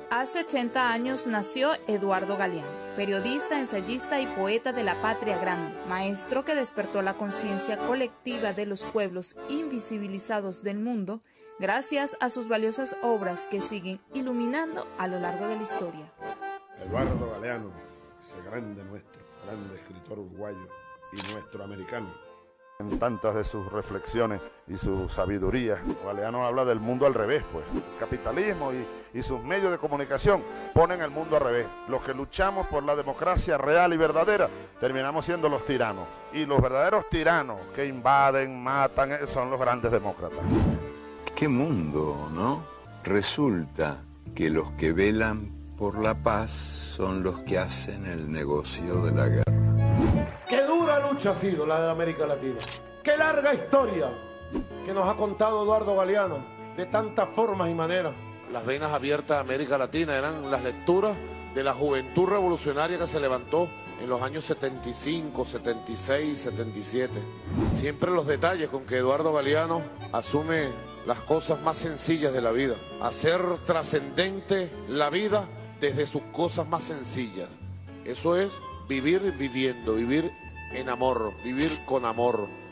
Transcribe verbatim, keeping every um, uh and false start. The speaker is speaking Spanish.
Hace ochenta años nació Eduardo Galeano, periodista, ensayista y poeta de la patria grande, maestro que despertó la conciencia colectiva de los pueblos invisibilizados del mundo gracias a sus valiosas obras que siguen iluminando a lo largo de la historia. Eduardo Galeano, ese grande nuestro, grande escritor uruguayo y nuestro americano. En tantas de sus reflexiones y su sabiduría, Galeano habla del mundo al revés, pues. El capitalismo y, y sus medios de comunicación ponen el mundo al revés. Los que luchamos por la democracia real y verdadera, terminamos siendo los tiranos. Y los verdaderos tiranos que invaden, matan, son los grandes demócratas. ¿Qué mundo, no? Resulta que los que velan por la paz son los que hacen el negocio de la guerra. Qué dura lucha ha sido la de América Latina. Qué larga historia que nos ha contado Eduardo Galeano de tantas formas y maneras. Las venas abiertas de América Latina eran las lecturas de la juventud revolucionaria que se levantó en los años setenta y cinco, setenta y seis, setenta y siete. Siempre los detalles con que Eduardo Galeano asume las cosas más sencillas de la vida. Hacer trascendente la vida desde sus cosas más sencillas. Eso es vivir viviendo, vivir en amor, vivir con amor.